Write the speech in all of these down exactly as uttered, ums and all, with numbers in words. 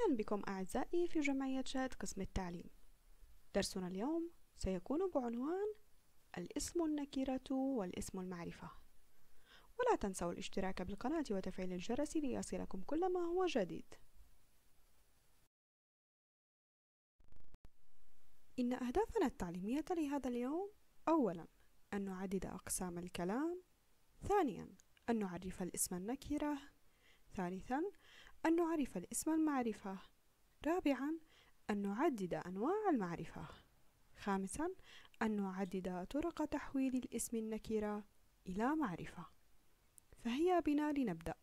أهلا بكم أعزائي في جمعية شات قسم التعليم. درسنا اليوم سيكون بعنوان الاسم النكرة والاسم المعرفة. ولا تنسوا الاشتراك بالقناة وتفعيل الجرس ليصلكم كل ما هو جديد. إن أهدافنا التعليمية لهذا اليوم: أولا أن نعدد أقسام الكلام، ثانيا أن نعرف الاسم النكرة، ثالثا أن نعرف الاسم المعرفة، رابعا أن نعدد أنواع المعرفة، خامسا أن نعدد طرق تحويل الاسم النكرة إلى معرفة. فهيا بنا لنبدأ.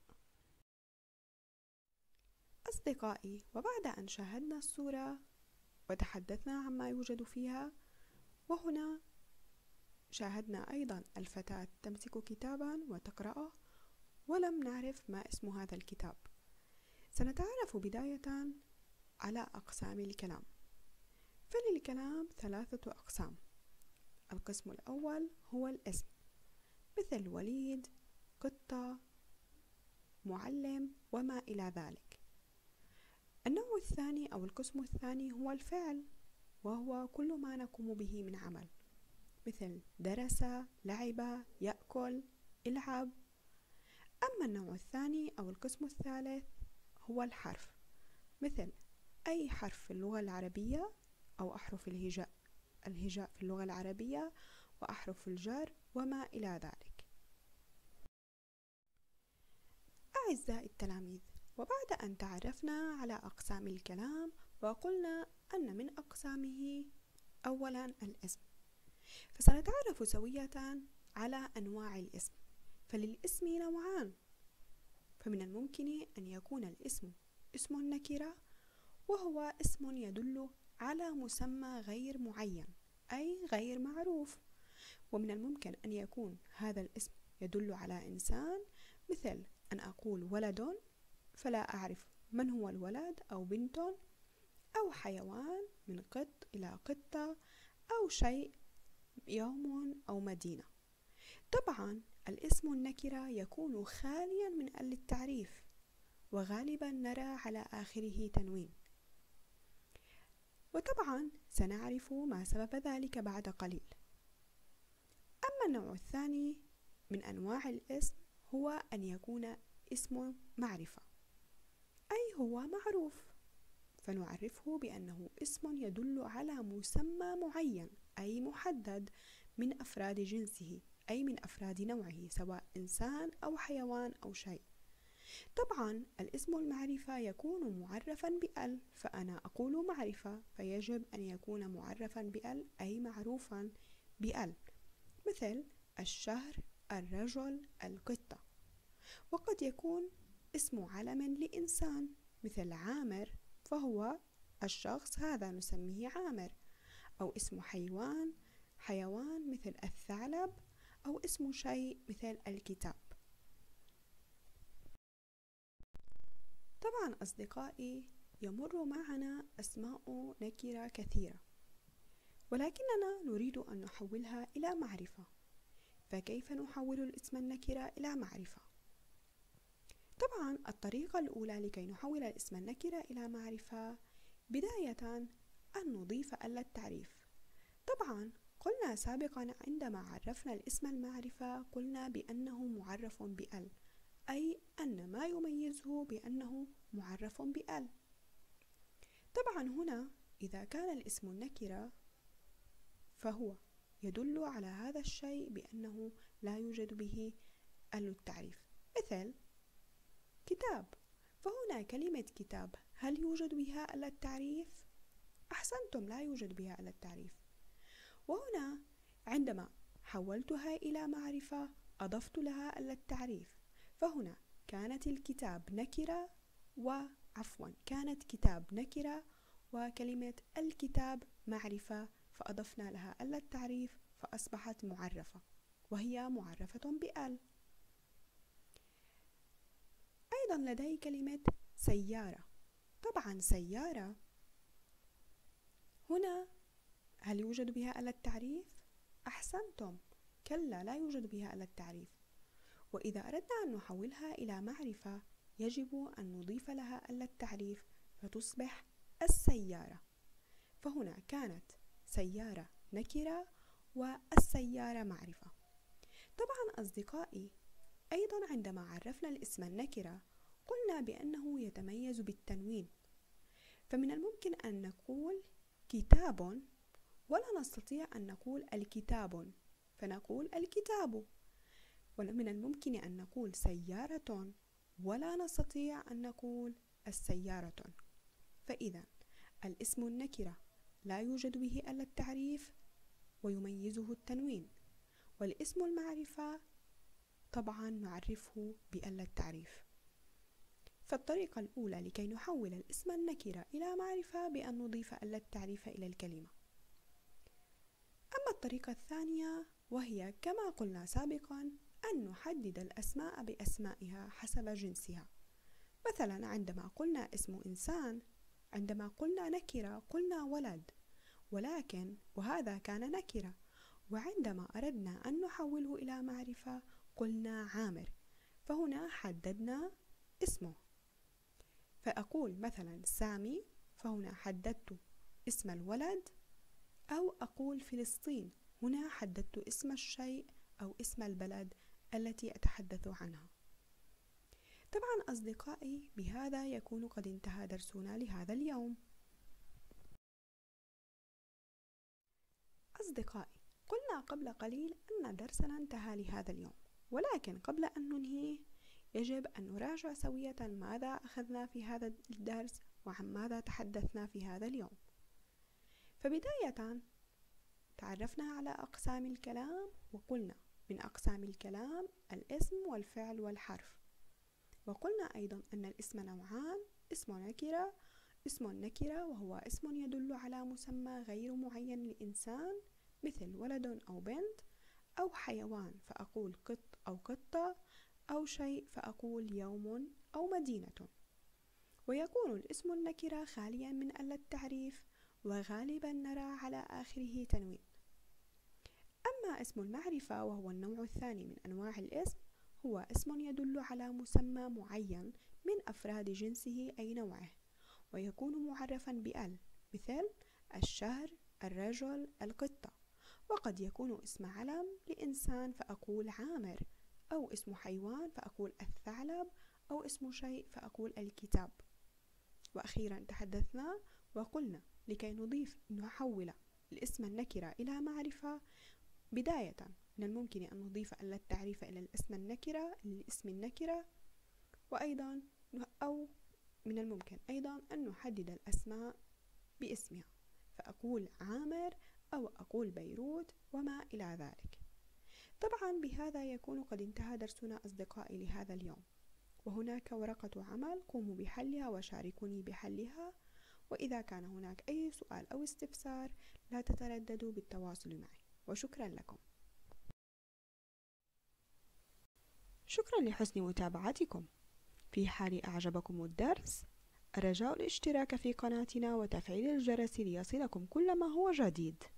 أصدقائي، وبعد أن شاهدنا الصورة وتحدثنا عما يوجد فيها، وهنا شاهدنا أيضا الفتاة تمسك كتابا وتقرأه ولم نعرف ما اسم هذا الكتاب. سنتعرف بداية على أقسام الكلام. فللكلام ثلاثة أقسام. القسم الأول هو الاسم، مثل وليد، قطة، معلم وما إلى ذلك. النوع الثاني أو القسم الثاني هو الفعل، وهو كل ما نقوم به من عمل، مثل درس، لعب، يأكل، العب. أما النوع الثاني أو القسم الثالث هو الحرف، مثل أي حرف في اللغة العربية أو أحرف الهجاء الهجاء في اللغة العربية وأحرف الجر وما إلى ذلك. أعزائي التلاميذ، وبعد أن تعرفنا على أقسام الكلام وقلنا أن من أقسامه أولا الاسم، فسنتعرف سوية على أنواع الاسم. فللاسم نوعان، فمن الممكن أن يكون الاسم اسم نكرة، وهو اسم يدل على مسمى غير معين أي غير معروف، ومن الممكن أن يكون هذا الاسم يدل على إنسان، مثل أن أقول ولد فلا أعرف من هو الولد أو بنت، أو حيوان من قط إلى قطة، أو شيء يوم أو مدينة. طبعا الاسم النكرة يكون خاليا من ال التعريف، وغالبا نرى على آخره تنوين، وطبعا سنعرف ما سبب ذلك بعد قليل. أما النوع الثاني من أنواع الاسم هو أن يكون اسم معرفة، أي هو معروف، فنعرفه بأنه اسم يدل على مسمى معين أي محدد من أفراد جنسه أي من أفراد نوعه، سواء إنسان أو حيوان أو شيء. طبعا الاسم المعرفة يكون معرفا بأل، فأنا أقول معرفة فيجب أن يكون معرفا بأل أي معروفا بأل، مثل الشهر، الرجل، القطة. وقد يكون اسم علم لإنسان، مثل عامر، فهو الشخص هذا نسميه عامر، أو اسم حيوان حيوان مثل الثعلب، أو اسم شيء مثل الكتاب. طبعا أصدقائي، يمر معنا أسماء نكرة كثيرة، ولكننا نريد أن نحولها إلى معرفة. فكيف نحول الاسم النكرة إلى معرفة؟ طبعا الطريقة الأولى لكي نحول الاسم النكرة إلى معرفة، بداية أن نضيف ال التعريف. طبعا قلنا سابقا عندما عرفنا الاسم المعرفة قلنا بأنه معرف بأل، أي أن ما يميزه بأنه معرف بأل. طبعا هنا إذا كان الاسم النكرة فهو يدل على هذا الشيء بأنه لا يوجد به ال التعريف، مثل كتاب، فهنا كلمة كتاب هل يوجد بها ال التعريف؟ أحسنتم، لا يوجد بها ال التعريف. وهنا عندما حولتها إلى معرفة أضفت لها ال التعريف، فهنا كانت الكتاب نكرة وعفوا كانت كتاب نكرة وكلمة الكتاب معرفة، فأضفنا لها ال التعريف فأصبحت معرفة، وهي معرفة بأل. أيضا لدي كلمة سيارة. طبعا سيارة هنا هل يوجد بها ال التعريف؟ أحسنتم، كلا، لا يوجد بها ال التعريف. وإذا أردنا أن نحولها إلى معرفة يجب أن نضيف لها ال التعريف، فتصبح السيارة. فهنا كانت سيارة نكرة والسيارة معرفة. طبعا أصدقائي، أيضا عندما عرفنا الاسم النكرة قلنا بأنه يتميز بالتنوين، فمن الممكن أن نقول كتاب ولا نستطيع أن نقول الكتاب فنقول الكتاب، ومن الممكن أن نقول سيارة ولا نستطيع أن نقول السيارة. فإذا الاسم النكرة لا يوجد به إلا التعريف ويميزه التنوين، والاسم المعرفة طبعا نعرفه بألا التعريف. فالطريقة الأولى لكي نحول الاسم النكرة إلى معرفة بأن نضيف ألا التعريف إلى الكلمة. أما الطريقة الثانية وهي كما قلنا سابقا أن نحدد الأسماء بأسمائها حسب جنسها. مثلا عندما قلنا اسم إنسان، عندما قلنا نكرة قلنا ولد، ولكن وهذا كان نكرة، وعندما أردنا أن نحوله إلى معرفة قلنا عامر، فهنا حددنا اسمه. فأقول مثلا سامي، فهنا حددت اسم الولد، أو أقول فلسطين، هنا حددت اسم الشيء أو اسم البلد التي أتحدث عنها. طبعا أصدقائي، بهذا يكون قد انتهى درسنا لهذا اليوم. أصدقائي، قلنا قبل قليل أن درسنا انتهى لهذا اليوم، ولكن قبل أن ننهيه يجب أن نراجع سوية ماذا أخذنا في هذا الدرس وعن ماذا تحدثنا في هذا اليوم. فبداية تعرفنا على أقسام الكلام، وقلنا من أقسام الكلام الاسم والفعل والحرف، وقلنا أيضا أن الاسم نوعان: اسم نكرة اسم النكرة وهو اسم يدل على مسمى غير معين لإنسان مثل ولد أو بنت، أو حيوان فأقول قط أو قطة، أو شيء فأقول يوم أو مدينة. ويكون الاسم النكرة خاليا من ألا التعريف، وغالبا نرى على آخره تنوين. أما اسم المعرفة وهو النوع الثاني من أنواع الاسم، هو اسم يدل على مسمى معين من أفراد جنسه أي نوعه، ويكون معرفا بأل مثل الشهر، الرجل، القطة. وقد يكون اسم علم لإنسان فأقول عامر، أو اسم حيوان فأقول الثعلب، أو اسم شيء فأقول الكتاب. وأخيرا تحدثنا وقلنا لكي نضيف نحول الاسم النكرة إلى معرفة، بداية من الممكن أن نضيف ألا التعريف إلى الاسم النكرة الاسم النكرة، وأيضا أو من الممكن أيضا أن نحدد الأسماء باسمها، فأقول عامر أو أقول بيروت وما إلى ذلك. طبعا بهذا يكون قد انتهى درسنا أصدقائي لهذا اليوم، وهناك ورقة عمل قوموا بحلها وشاركوني بحلها، وإذا كان هناك أي سؤال أو استفسار لا تترددوا بالتواصل معي، وشكرا لكم. شكرا لحسن متابعتكم. في حال أعجبكم الدرس الرجاء الاشتراك في قناتنا وتفعيل الجرس ليصلكم كل ما هو جديد.